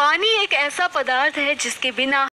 पानी एक ऐसा पदार्थ है जिसके बिना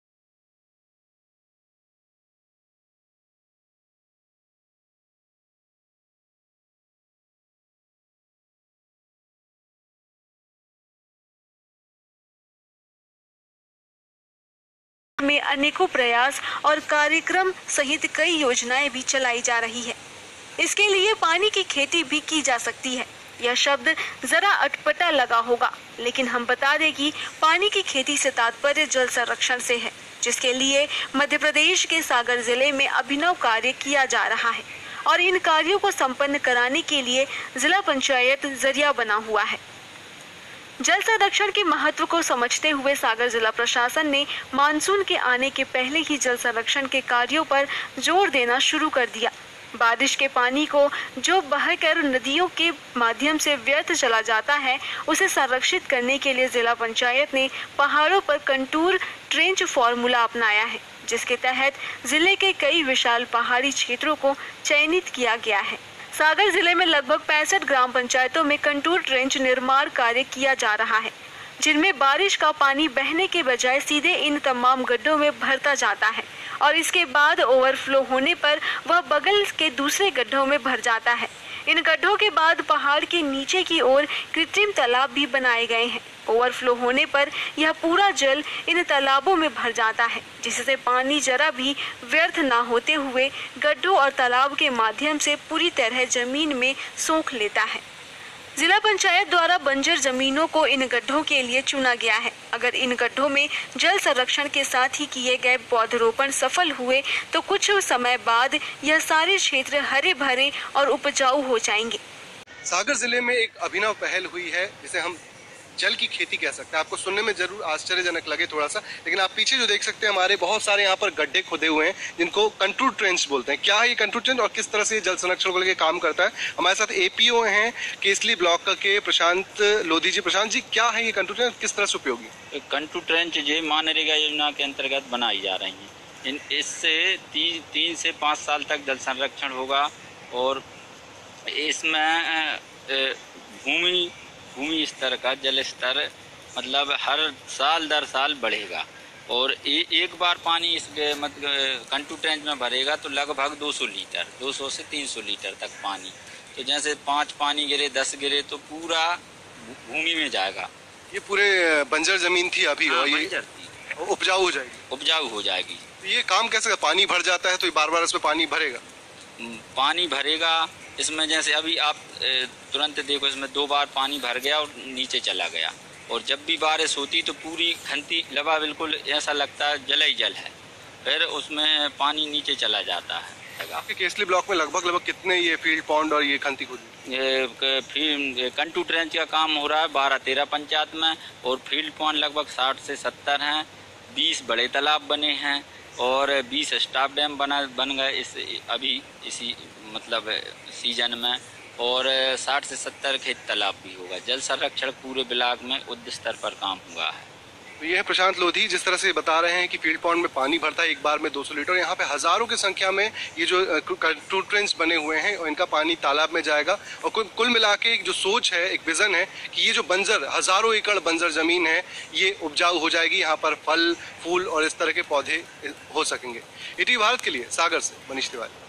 में अनेकों प्रयास और कार्यक्रम सहित कई योजनाएं भी चलाई जा रही है। इसके लिए पानी की खेती भी की जा सकती है। यह शब्द जरा अटपटा लगा होगा, लेकिन हम बता दें कि पानी की खेती से तात्पर्य जल संरक्षण से है, जिसके लिए मध्य प्रदेश के सागर जिले में अभिनव कार्य किया जा रहा है और इन कार्यों को संपन्न कराने के लिए जिला पंचायत जरिया बना हुआ है। जल संरक्षण के महत्व को समझते हुए सागर जिला प्रशासन ने मानसून के आने के पहले ही जल संरक्षण के कार्यों पर जोर देना शुरू कर दिया। बारिश के पानी को जो बहकर नदियों के माध्यम से व्यर्थ चला जाता है, उसे संरक्षित करने के लिए जिला पंचायत ने पहाड़ों पर कंटूर ट्रेंच फॉर्मूला अपनाया है, जिसके तहत जिले के कई विशाल पहाड़ी क्षेत्रों को चयनित किया गया है। सागर जिले में लगभग 65 ग्राम पंचायतों में कंटूर ट्रेंच निर्माण कार्य किया जा रहा है, जिनमें बारिश का पानी बहने के बजाय सीधे इन तमाम गड्ढों में भरता जाता है और इसके बाद ओवरफ्लो होने पर वह बगल के दूसरे गड्ढों में भर जाता है। इन गड्ढों के बाद पहाड़ के नीचे की ओर कृत्रिम तालाब भी बनाए गए हैं। ओवरफ्लो होने पर यह पूरा जल इन तालाबों में भर जाता है, जिससे पानी जरा भी व्यर्थ न होते हुए गड्ढों और तालाब के माध्यम से पूरी तरह जमीन में सोख लेता है। जिला पंचायत द्वारा बंजर जमीनों को इन गड्ढों के लिए चुना गया है। अगर इन गड्ढों में जल संरक्षण के साथ ही किए गए पौधरोपण सफल हुए तो कुछ समय बाद यह सारे क्षेत्र हरे भरे और उपजाऊ हो जाएंगे। सागर जिले में एक अभिनव पहल हुई है जिसे हम जल की खेती कह सकते हैं। आपको सुनने में जरूर आश्चर्यजनक लगे थोड़ा सा, लेकिन आप पीछे जो देख सकते हैं हमारे बहुत सारे यहाँ पर गड्ढे खुदे हुए हैं जिनको कंटूर ट्रेंच बोलते हैं। क्या है ये कंटूर ट्रेंच और किस तरह से जल संरक्षण को लेकर काम करता है? हमारे साथ एपीओ हैं केसली ब्लॉक के प्रशांत लोधी जी। प्रशांत जी, क्या है ये कंटूर ट्रेंच, किस तरह से उपयोगी? कंटूर ट्रेंच ये मनरेगा योजना के अंतर्गत बनाई जा रही है। इससे 3 से 5 साल तक जल संरक्षण होगा और इसमें भूमि स्तर का जल स्तर मतलब हर साल दर साल बढ़ेगा और एक बार पानी इस कंटूर ट्रेंच में भरेगा तो लगभग 200 से 300 लीटर तक पानी। तो जैसे 5 पानी गिरे 10 गिरे तो पूरा भूमि में जाएगा। ये पूरे बंजर जमीन थी अभी, हाँ, और ये उपजाऊ हो जाएगी। तो ये काम कैसे, पानी भर जाता है तो बार बार इसमें पानी भरेगा। इसमें जैसे अभी आप तुरंत देखो, इसमें 2 बार पानी भर गया और नीचे चला गया, और जब भी बारिश होती तो पूरी खंती लबा बिल्कुल ऐसा लगता है जल ही जल है, फिर उसमें पानी नीचे चला जाता है। आपके केसली ब्लॉक में लगभग कितने ये फील्ड पॉन्ड और ये खंती खुदी? ये कंटूर ट्रेंच का काम हो रहा है 12-13 पंचायत में, और फील्ड पॉन्ड लगभग 60 से 70 हैं। 20 बड़े तालाब बने हैं और 20 स्टाफ डैम बन गए इसी मतलब सीजन में, और 60 से 70 खेत तालाब भी होगा। जल संरक्षण पूरे ब्लॉक में युद्ध स्तर पर काम हुआ है। तो ये है प्रशांत लोधी, जिस तरह से बता रहे हैं कि फील्ड पॉन्ड में पानी भरता है एक बार में 200 लीटर। यहाँ पे हजारों की संख्या में ये जो कंटूर ट्रेंच बने हुए हैं और इनका पानी तालाब में जाएगा। और कुल मिला के एक जो सोच है, एक विजन है कि ये जो बंजर हजारों एकड़ बंजर जमीन है ये उपजाऊ हो जाएगी, यहाँ पर फल फूल और इस तरह के पौधे हो सकेंगे। ईटीवी भारत के लिए सागर से मनीष तिवारी।